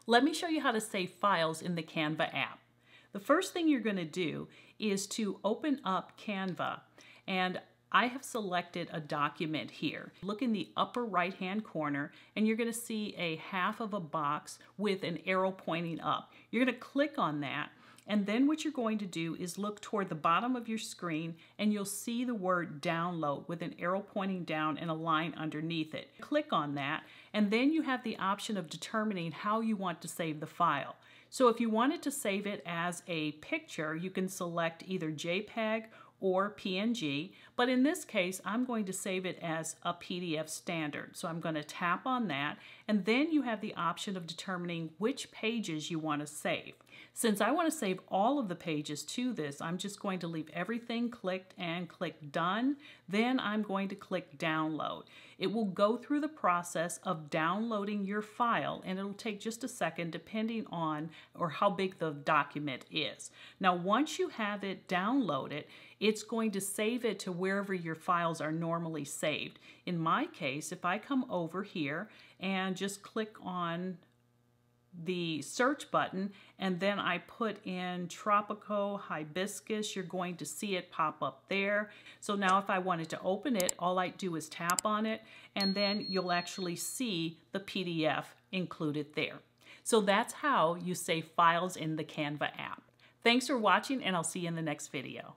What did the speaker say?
Let me show you how to save files in the Canva app. The first thing you're going to do is to open up Canva, and I have selected a document here. Look in the upper right hand corner and you're going to see a half of a box with an arrow pointing up. You're going to click on that, and then what you're going to do is look toward the bottom of your screen and you'll see the word download with an arrow pointing down and a line underneath it. Click on that, and then you have the option of determining how you want to save the file. So if you wanted to save it as a picture, you can select either JPEG or PNG, but in this case I'm going to save it as a PDF standard. So I'm going to tap on that, and then you have the option of determining which pages you want to save. Since I want to save all of the pages to this, I'm just going to leave everything clicked and click done. Then I'm going to click download. It will go through the process of downloading your file, and it'll take just a second depending on or how big the document is. Now once you have it downloaded, it's going to save it to wherever your files are normally saved. In my case, if I come over here and just click on the search button and then I put in tropical hibiscus, you're going to see it pop up there. So now if I wanted to open it, all I do is tap on it, and then you'll actually see the PDF included there. So that's how you save files in the Canva app. Thanks for watching, and I'll see you in the next video.